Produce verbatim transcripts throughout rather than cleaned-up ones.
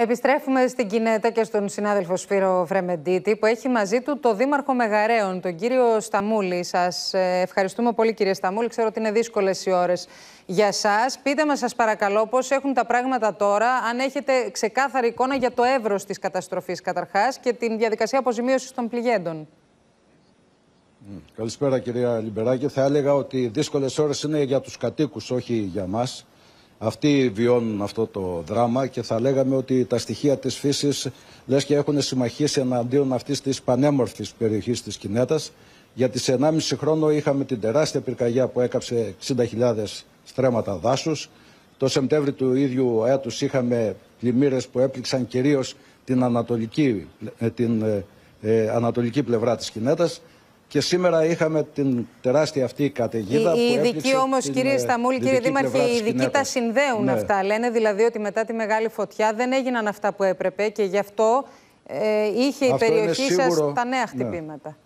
Επιστρέφουμε στην Κινέτα και στον συνάδελφο Σπύρο Βρεμεντίτη, που έχει μαζί του το Δήμαρχο Μεγαρέων, τον κύριο Σταμούλη. Σας ευχαριστούμε πολύ, κύριε Σταμούλη. Ξέρω ότι είναι δύσκολες οι ώρες για σας. Πείτε μας, σας παρακαλώ, πώς έχουν τα πράγματα τώρα, αν έχετε ξεκάθαρη εικόνα για το εύρος της καταστροφής καταρχάς και την διαδικασία αποζημίωσης των πληγέντων. Καλησπέρα, κυρία Λιμπεράκη. Θα έλεγα ότι οι δύσκολες ώρες είναι για τους κατοίκους, όχι για μας. Αυτοί βιώνουν αυτό το δράμα και θα λέγαμε ότι τα στοιχεία της φύσης λες και έχουν συμμαχίσει εναντίον αυτής της πανέμορφης περιοχής της Κινέτας. Γιατί σε ενάμιση χρόνο είχαμε την τεράστια πυρκαγιά που έκαψε εξήντα χιλιάδες στρέμματα δάσους. Το Σεπτέμβρη του ίδιου έτους είχαμε πλημμύρες που έπληξαν κυρίως την ανατολική, την, ε, ανατολική πλευρά της Κινέτας. Και σήμερα είχαμε την τεράστια αυτή καταιγίδα. Οι ειδικοί όμως, κύριε Σταμούλη, κύριε Δήμαρχε, οι ειδικοί τα συνδέουν, ναι, αυτά. Λένε δηλαδή ότι μετά τη μεγάλη φωτιά δεν έγιναν αυτά που έπρεπε και γι' αυτό ε, είχε η αυτό περιοχή σίγουρο, σας τα νέα χτυπήματα. Ναι.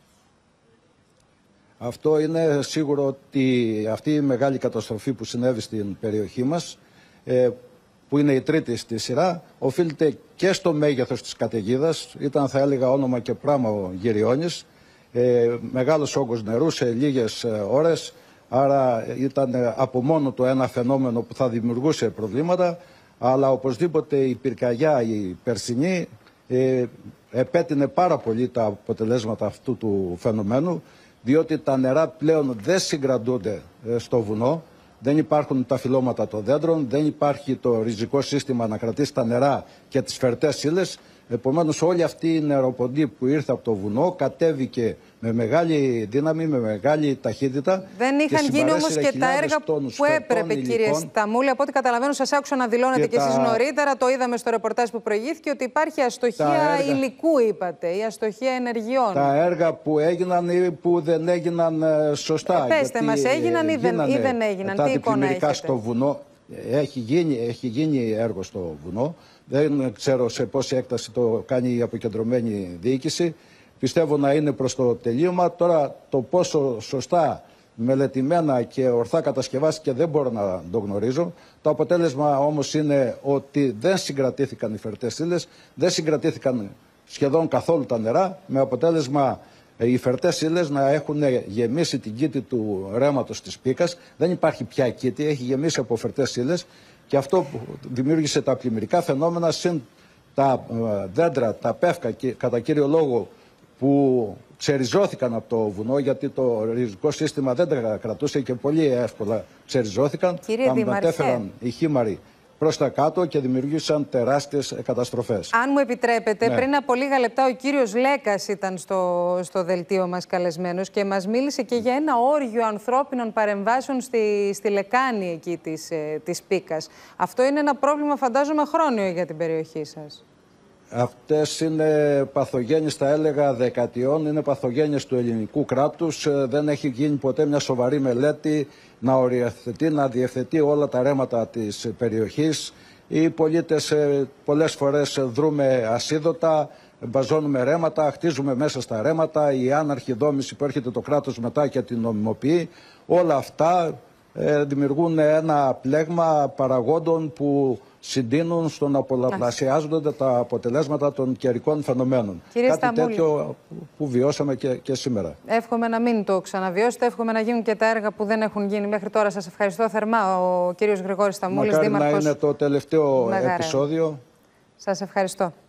Αυτό είναι σίγουρο ότι αυτή η μεγάλη καταστροφή που συνέβη στην περιοχή μας, ε, που είναι η τρίτη στη σειρά, οφείλεται και στο μέγεθος της καταιγίδας. Ήταν, θα έλεγα, όνομα και πράγμα ο Γυριώνης. Ε, μεγάλος όγκος νερού σε λίγες ε, ώρες, άρα ήταν ε, από μόνο το ένα φαινόμενο που θα δημιουργούσε προβλήματα, αλλά οπωσδήποτε η πυρκαγιά, η περσινή, ε, επέτεινε πάρα πολύ τα αποτελέσματα αυτού του φαινομένου, διότι τα νερά πλέον δεν συγκρατούνται ε, στο βουνό, δεν υπάρχουν τα φυλλώματα των δέντρων, δεν υπάρχει το ριζικό σύστημα να κρατήσει τα νερά και τις φερτές ύλες. Επομένως, όλη αυτή η νεροποντή που ήρθε από το βουνό κατέβηκε με μεγάλη δύναμη, με μεγάλη ταχύτητα. Δεν είχαν γίνει όμως και τα έργα που έπρεπε, κύριε Σταμούλη. Από ό,τι καταλαβαίνω, σας άκουσα να δηλώνετε και, και εσείς τα... νωρίτερα, το είδαμε στο ρεπορτάζ που προηγήθηκε, ότι υπάρχει αστοχία έργα... υλικού, είπατε, ή αστοχία ενεργειών. Τα έργα που έγιναν ή που δεν έγιναν σωστά. Ε, πέστε μας, έγιναν ή δεν, ή δεν έγιναν. Τι εικόνα έχετε? Στο βουνό. Έχει γίνει, έχει γίνει έργο στο βουνό. Δεν ξέρω σε πόση έκταση το κάνει η αποκεντρωμένη διοίκηση. Πιστεύω να είναι προς το τελείωμα. Τώρα το πόσο σωστά, μελετημένα και ορθά κατασκευάστηκε δεν μπορώ να το γνωρίζω. Το αποτέλεσμα όμως είναι ότι δεν συγκρατήθηκαν οι φερτές ύλες, δεν συγκρατήθηκαν σχεδόν καθόλου τα νερά, με αποτέλεσμα οι φερτές ύλες να έχουν γεμίσει την κήτη του ρέματος της πίκας. Δεν υπάρχει πια κήτη, έχει γεμίσει από φερτές ύλες. Και αυτό που δημιούργησε τα πλημμυρικά φαινόμενα, συν τα δέντρα, τα πεύκα, και κατά κύριο λόγο που ξεριζώθηκαν από το βουνό, γιατί το ριζικό σύστημα δεν τα κρατούσε και πολύ εύκολα ξεριζώθηκαν. Κύριε τα μετέφεραν οι χήμαροι προς τα κάτω και δημιουργήσαν τεράστιες καταστροφές. Αν μου επιτρέπετε, ναι. πριν από λίγα λεπτά ο κύριος Λέκας ήταν στο, στο δελτίο μας καλεσμένος και μας μίλησε και για ένα όργιο ανθρώπινων παρεμβάσεων στη, στη λεκάνη εκεί της, ε, της Πίκας. Αυτό είναι ένα πρόβλημα, φαντάζομαι, χρόνιο για την περιοχή σας. Αυτές είναι παθογένειες, θα έλεγα, δεκαετιών, είναι παθογένειες του ελληνικού κράτους. Δεν έχει γίνει ποτέ μια σοβαρή μελέτη να οριοθετεί, να διευθετεί όλα τα ρέματα της περιοχής. Οι πολίτες πολλές φορές δρούμε ασίδωτα, μπαζώνουμε ρέματα, χτίζουμε μέσα στα ρέματα, η άναρχη δόμηση που έρχεται το κράτος μετά και την νομιμοποιεί. Όλα αυτά ε, δημιουργούν ένα πλέγμα παραγόντων που συντείνουν στο να πολλαπλασιάζονται τα αποτελέσματα των καιρικών φαινομένων. Κύριε Κάτι Σταμούλη, τέτοιο που βιώσαμε και, και σήμερα. Εύχομαι να μην το ξαναβιώσετε. Εύχομαι να γίνουν και τα έργα που δεν έχουν γίνει μέχρι τώρα. Σας ευχαριστώ θερμά. Ο κύριος Γρηγόρης Σταμούλης, Μακάρι Δήμαρχος να είναι το τελευταίο Μεγαρέων. επεισόδιο. Σας ευχαριστώ.